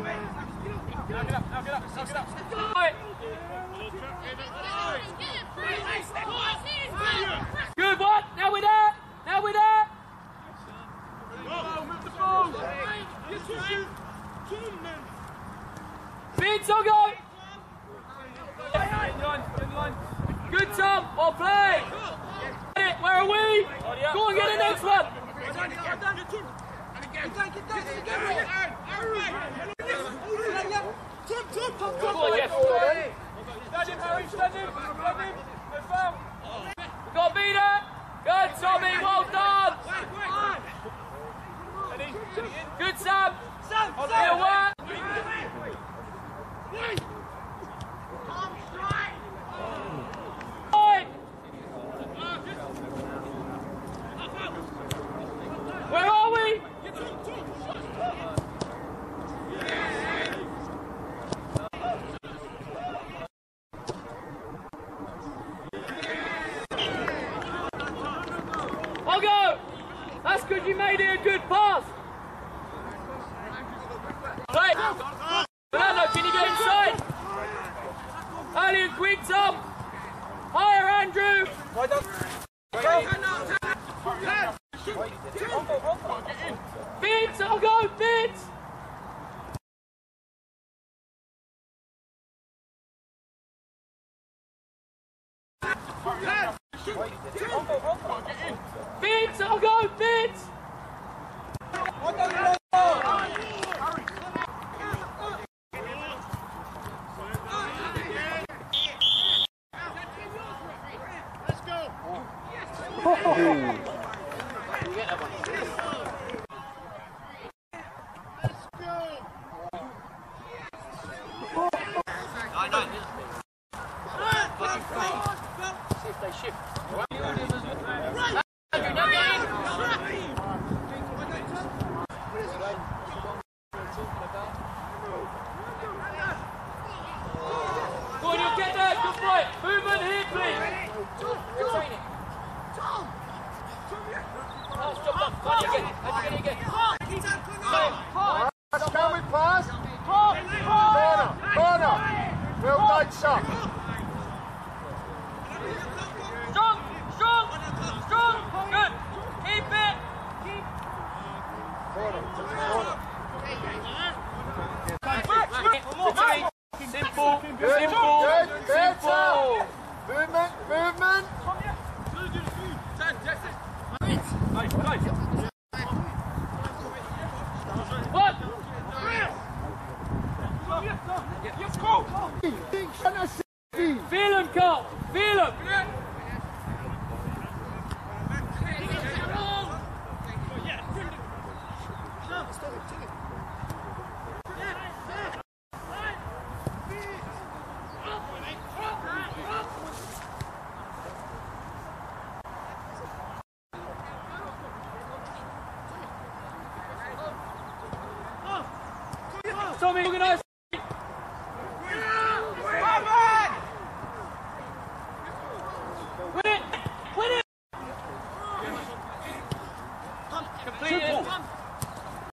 Good one. Now we're there. Now we're there. Beats on go. Good Tom. Well play. Where are we? Go and get the next one. Go on, Jeff. Stand him, Harry. Stand him. We've got to be there. Good, Tommy. Well done. Good, Sam. Sam. Work. Where are we? I'll go. That's good. You made it a good pass. Play. Fernando, can you get inside? Early and quick, Tom. Higher, Andrew. Vince, I'll go, Vince. Vince, I'll go, Vince. Let's go. What?